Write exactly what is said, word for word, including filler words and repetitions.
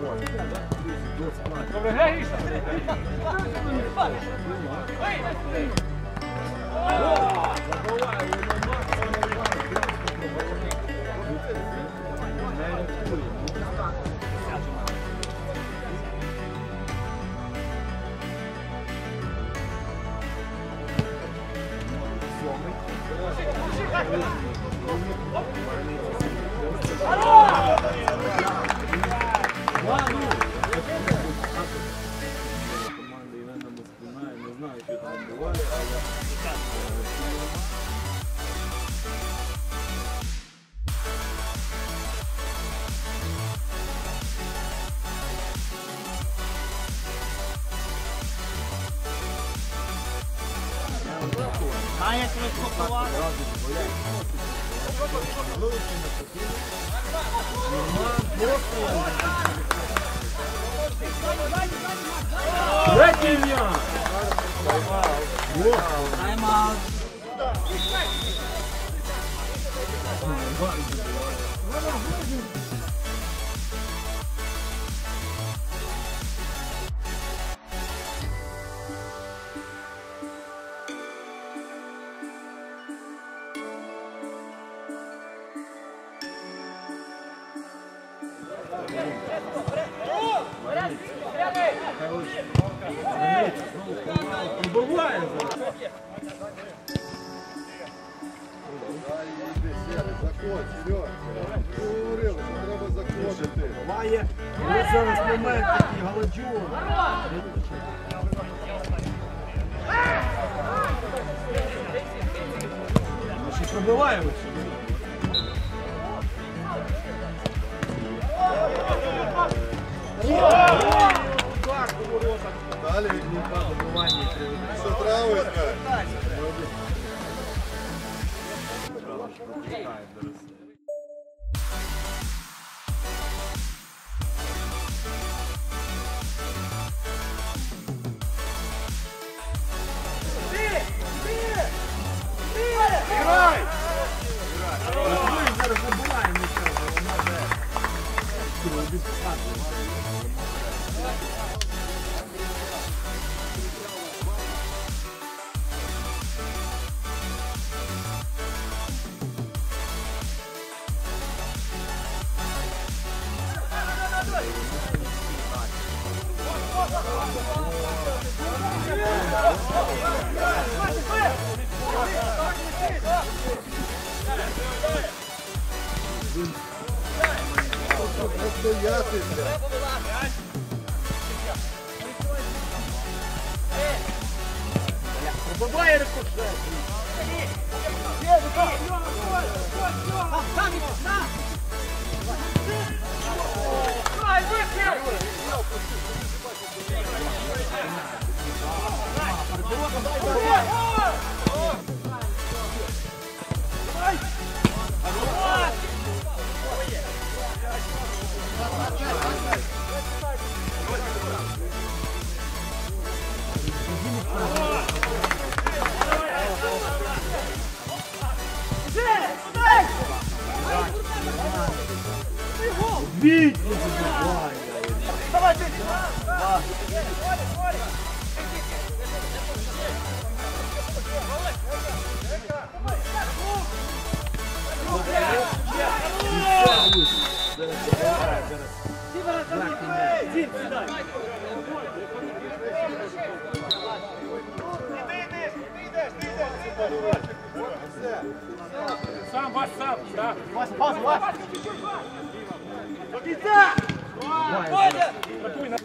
Добре, Грегіша! Команда Івана Москвина, не знаю, що там відбувається, але... А як розпакувати? Третій м'яч! Тайм-аут. Пробиває зараз. Заходь, Серега. Говорили, що треба заходити. Буває. Ось зараз момент такий, Галаджун. Значить, пробиває ось сюди. Далі. Що травишка? Ми зараз забуваємо нічого, вона вже відпускати. Стоятися. Пробиває рикошет. Бить не забиває. Давай, ти! Сам, ваш сам, так. Ваш, пас, ваш. До кінця! Ваня! Рахуй на...